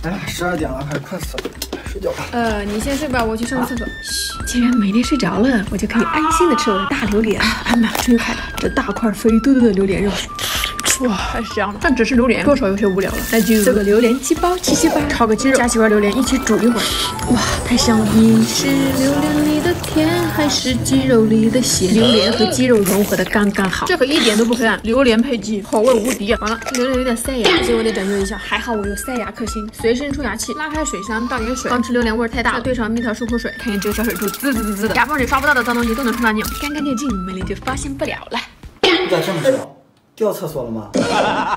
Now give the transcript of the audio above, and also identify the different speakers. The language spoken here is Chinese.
Speaker 1: 哎呀，12点了，快困死了，睡觉吧。
Speaker 2: 你先睡吧，我去上个厕所。
Speaker 3: 嘘，既然美丽睡着了，我就可以安心的吃我的大榴莲。妈妈，终于快了，这大块肥嘟嘟的榴莲肉。
Speaker 2: 哇，太香了！但只是榴莲，多少有些无聊了。那就
Speaker 3: 做个榴莲鸡包，七七八，
Speaker 2: 炒个鸡肉，加几块榴莲一起煮一会儿。
Speaker 3: 哇，太香了！你是榴莲里的甜，还是鸡肉里的咸？榴莲和鸡肉融合的刚刚好，
Speaker 2: 这可一点都不黑暗，榴莲配鸡，口味无敌啊！完了，榴莲有点塞牙，所以我得拯救一下。还好我有塞牙克星，随身出牙器，拉开水箱倒点水，防止榴莲味太大，再兑上蜜桃漱口水，看见这个小水柱滋滋滋滋的，牙缝里刷不到的脏东西都能冲干净，
Speaker 3: 干干净净，美丽就发现不了了。
Speaker 1: 你咋这么知道？掉厕所了吗？